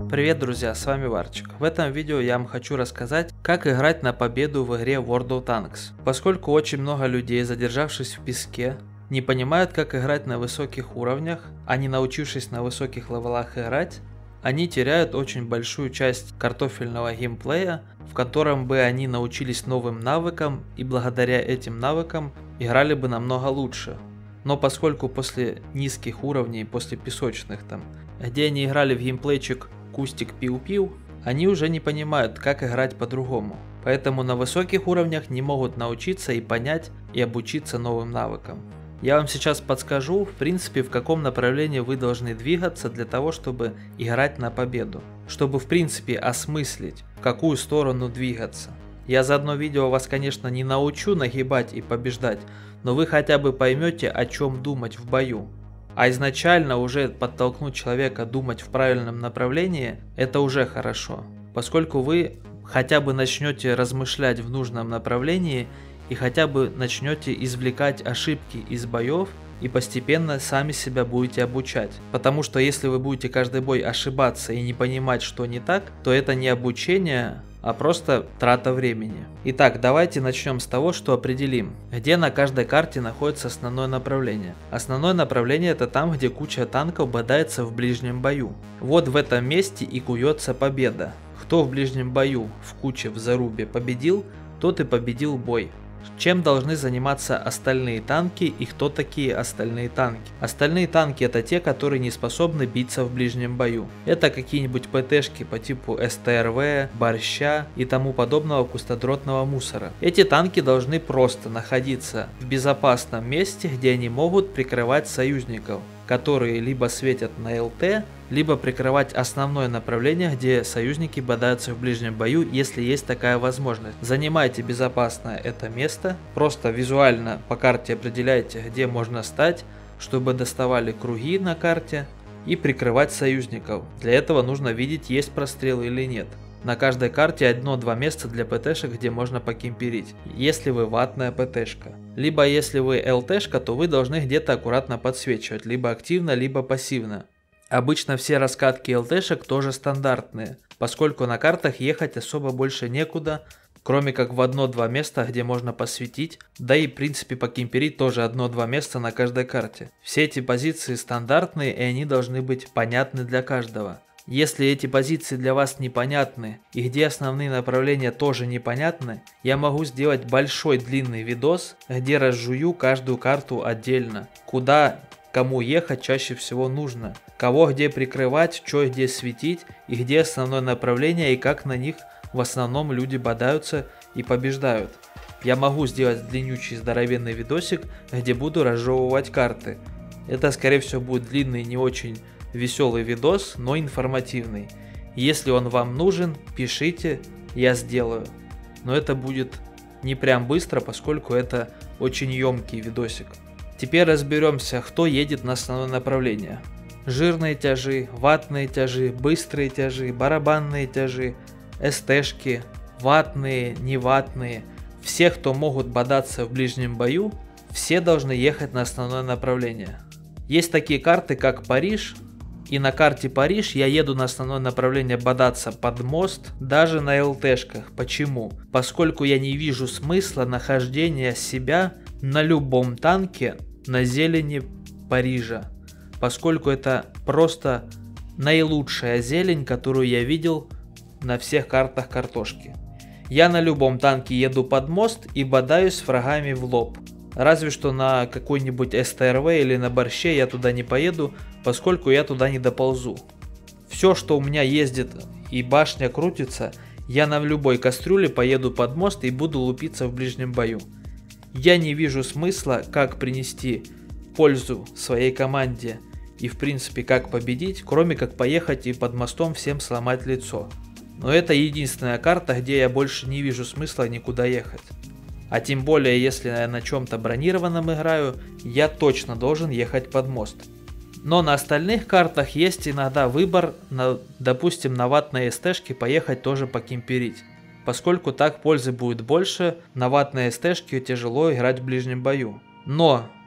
Привет, друзья, с вами Варчик. В этом видео я вам хочу рассказать, как играть на победу в игре World of Tanks. Поскольку очень много людей, задержавшись в песке, не понимают, как играть на высоких уровнях, а не научившись на высоких левелах играть, они теряют очень большую часть картофельного геймплея, в котором бы они научились новым навыкам и благодаря этим навыкам играли бы намного лучше. Но поскольку после низких уровней, после песочных там, где они играли в геймплейчик кустик пиу-пиу, они уже не понимают, как играть по-другому. Поэтому на высоких уровнях не могут научиться и понять и обучиться новым навыкам. Я вам сейчас подскажу, в принципе, в каком направлении вы должны двигаться для того, чтобы играть на победу. Чтобы, в принципе, осмыслить, в какую сторону двигаться. Я за одно видео вас, конечно, не научу нагибать и побеждать, но вы хотя бы поймете, о чем думать в бою. А изначально уже подтолкнуть человека думать в правильном направлении, это уже хорошо. Поскольку вы хотя бы начнете размышлять в нужном направлении и хотя бы начнете извлекать ошибки из боев и постепенно сами себя будете обучать. Потому что если вы будете каждый бой ошибаться и не понимать, что не так, то это не обучение, а просто трата времени. Итак, давайте начнем с того, что определим, где на каждой карте находится основное направление. Основное направление — это там, где куча танков бодается в ближнем бою. Вот в этом месте и куется победа. Кто в ближнем бою в куче в зарубе победил, тот и победил бой. Чем должны заниматься остальные танки и кто такие остальные танки? Остальные танки — это те, которые не способны биться в ближнем бою. Это какие-нибудь ПТшки по типу СТРВ, Борща и тому подобного пустодротного мусора. Эти танки должны просто находиться в безопасном месте, где они могут прикрывать союзников, которые либо светят на ЛТ, либо прикрывать основное направление, где союзники бодаются в ближнем бою, если есть такая возможность. Занимайте безопасное это место, просто визуально по карте определяйте, где можно стать, чтобы доставали круги на карте и прикрывать союзников. Для этого нужно видеть, есть прострел или нет. На каждой карте одно-два места для ПТшек, где можно покемперить, если вы ватная ПТшка. Либо если вы ЛТшка, то вы должны где-то аккуратно подсвечивать, либо активно, либо пассивно. Обычно все раскатки ЛТшек тоже стандартные, поскольку на картах ехать особо больше некуда, кроме как в одно-два места, где можно посветить, да и в принципе покемперить тоже одно-два места на каждой карте. Все эти позиции стандартные и они должны быть понятны для каждого. Если эти позиции для вас непонятны и где основные направления тоже непонятны, я могу сделать большой длинный видос, где разжую каждую карту отдельно, куда кому ехать чаще всего нужно, кого где прикрывать, что где светить и где основное направление и как на них в основном люди бодаются и побеждают. Я могу сделать длиннючий здоровенный видосик, где буду разжевывать карты. Это скорее всего будет длинный, не очень веселый видос, но информативный. Если он вам нужен, пишите, я сделаю. Но это будет не прям быстро, поскольку это очень емкий видосик. Теперь разберемся, кто едет на основное направление. Жирные тяжи, ватные тяжи, быстрые тяжи, барабанные тяжи, СТшки, ватные, неватные. Все, кто могут бодаться в ближнем бою, все должны ехать на основное направление. Есть такие карты, как Париж. И на карте Париж я еду на основное направление бодаться под мост, даже на ЛТшках. Почему? Поскольку я не вижу смысла нахождения себя на любом танке на зелени Парижа. Поскольку это просто наилучшая зелень, которую я видел на всех картах картошки. Я на любом танке еду под мост и бодаюсь с врагами в лоб. Разве что на какой-нибудь СТРВ или на Борще я туда не поеду, поскольку я туда не доползу. Все, что у меня ездит и башня крутится, я на любой кастрюле поеду под мост и буду лупиться в ближнем бою. Я не вижу смысла, как принести пользу своей команде и в принципе как победить, кроме как поехать и под мостом всем сломать лицо. Но это единственная карта, где я больше не вижу смысла никуда ехать. А тем более, если я на чем-то бронированном играю, я точно должен ехать под мост. Но на остальных картах есть иногда выбор, допустим, на ватной СТшке поехать тоже покемперить. Поскольку так пользы будет больше, на ватной СТшке тяжело играть в ближнем бою. Но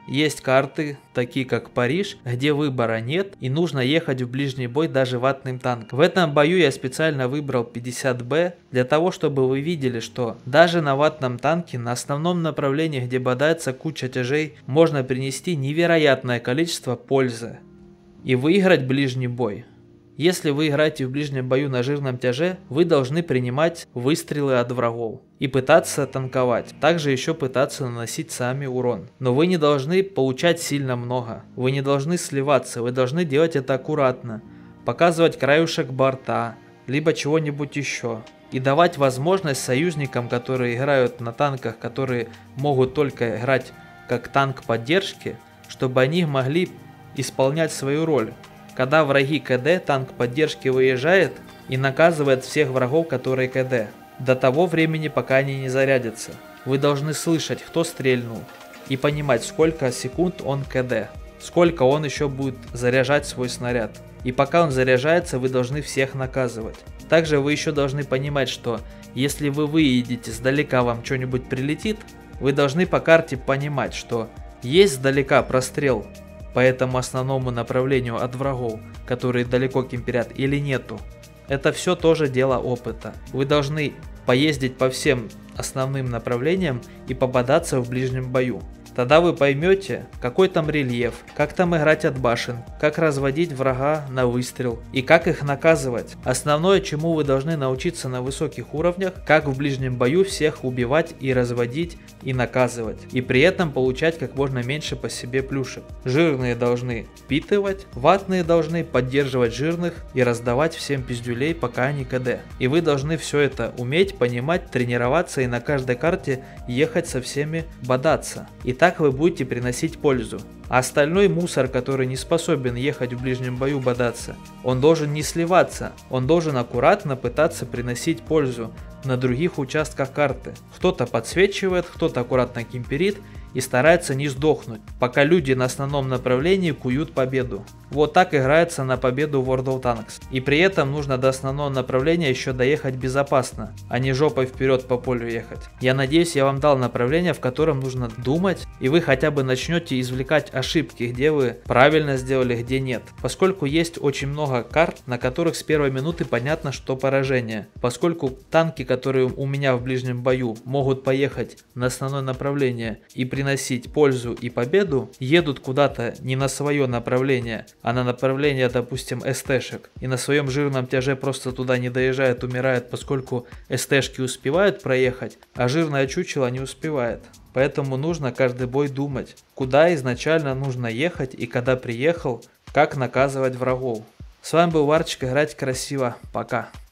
Есть карты, такие как Париж, где выбора нет и нужно ехать в ближний бой даже ватным танком. В этом бою я специально выбрал 50Б для того, чтобы вы видели, что даже на ватном танке на основном направлении, где бодается куча тяжей, можно принести невероятное количество пользы и выиграть ближний бой. Если вы играете в ближнем бою на жирном тяже, вы должны принимать выстрелы от врагов и пытаться танковать. Также еще пытаться наносить сами урон. Но вы не должны получать сильно много. Вы не должны сливаться, вы должны делать это аккуратно. Показывать краюшек борта, либо чего-нибудь еще. И давать возможность союзникам, которые играют на танках, которые могут только играть как танк поддержки, чтобы они могли исполнять свою роль. Когда враги КД, танк поддержки выезжает и наказывает всех врагов, которые КД. До того времени, пока они не зарядятся. Вы должны слышать, кто стрельнул, и понимать, сколько секунд он КД. Сколько он еще будет заряжать свой снаряд. И пока он заряжается, вы должны всех наказывать. Также вы еще должны понимать, что если вы выедете сдалека, вам что-нибудь прилетит, вы должны по карте понимать, что есть сдалека прострел по этому основному направлению от врагов, которые далеко кемперят, или нету. Это все тоже дело опыта. Вы должны поездить по всем основным направлениям и пободаться в ближнем бою. Тогда вы поймете, какой там рельеф, как там играть от башен, как разводить врага на выстрел и как их наказывать. Основное, чему вы должны научиться на высоких уровнях, как в ближнем бою всех убивать и разводить и наказывать. И при этом получать как можно меньше по себе плюшек. Жирные должны впитывать, ватные должны поддерживать жирных и раздавать всем пиздюлей, пока они КД. И вы должны все это уметь, понимать, тренироваться и на каждой карте ехать со всеми бодаться. И так вы будете приносить пользу. А остальной мусор, который не способен ехать в ближнем бою бодаться, он должен не сливаться, он должен аккуратно пытаться приносить пользу на других участках карты. Кто-то подсвечивает, кто-то аккуратно кемперит и старается не сдохнуть, пока люди на основном направлении куют победу. Вот так играется на победу в World of Tanks. И при этом нужно до основного направления еще доехать безопасно, а не жопой вперед по полю ехать. Я надеюсь, я вам дал направление, в котором нужно думать, и вы хотя бы начнете извлекать ошибки, где вы правильно сделали, где нет. Поскольку есть очень много карт, на которых с первой минуты понятно, что поражение. Поскольку танки, которые у меня в ближнем бою могут поехать на основное направление и приносить пользу и победу, едут куда-то не на свое направление, а на направление, допустим, СТшек, и на своем жирном тяже просто туда не доезжает, умирает, поскольку СТшки успевают проехать, а жирное чучело не успевает. Поэтому нужно каждый бой думать, куда изначально нужно ехать и когда приехал, как наказывать врагов. С вами был Варчик, играть красиво, пока.